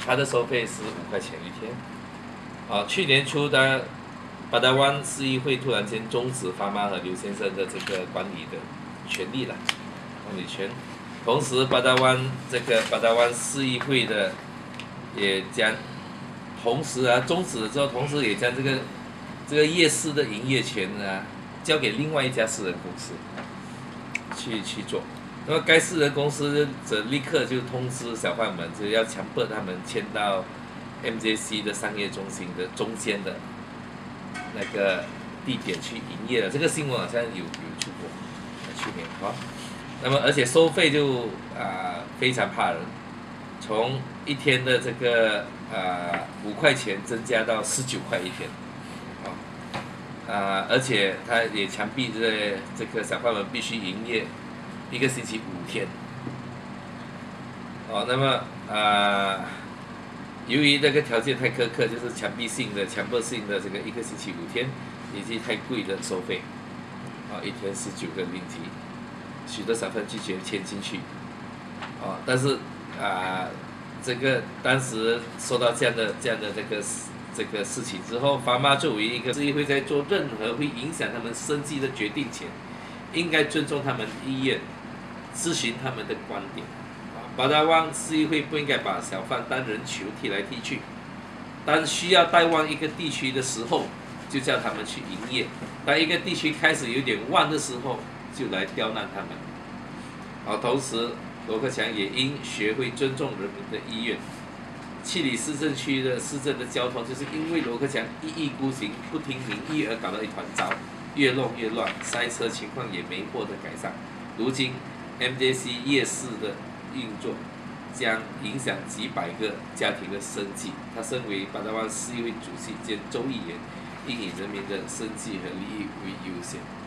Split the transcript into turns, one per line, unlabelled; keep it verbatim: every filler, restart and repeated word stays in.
它的收费是五块钱一天。啊，去年初的巴达湾市议会突然间终止发妈和刘先生的这个管理的权利了，管理权。同时，巴达湾这个巴达湾市议会的也将，同时啊终止了之后，同时也将这个这个夜市的营业权啊交给另外一家私人公司去去做。那么该私人公司则立刻就通知小贩们，就要强迫他们迁到 M J C 的商业中心的中间的那个地点去营业了。这个新闻好像有有出过，去年啊。那么而且收费就啊、呃、非常怕人，从一天的这个啊五块钱增加到十九块一天，啊啊而且他也强逼这这个小贩们必须营业一个星期五天。哦，那么啊、呃，由于这个条件太苛刻，就是强逼性的、强迫性的这个一个星期五天，以及太贵的收费，啊，一天十九个令吉，许多小贩拒绝签进去，啊，但是啊、呃，这个当时收到这样的这样的这个这个事情之后，发妈作为一个市议会在做任何会影响他们生计的决定前，应该尊重他们意愿，咨询他们的观点。巴达湾市议会不应该把小贩当人球踢来踢去，当需要带旺一个地区的时候，就叫他们去营业；当一个地区开始有点旺的时候，就来刁难他们。好，同时罗克强也应学会尊重人民的意愿。七里市政区的市政的交通，就是因为罗克强一意孤行、不听民意而搞到一团糟，越弄越乱，塞车情况也没获得改善。如今 M J C 夜市的运作将影响几百个家庭的生计。他身为巴达湾市议会主席兼州议员，应以人民的生计和利益为优先。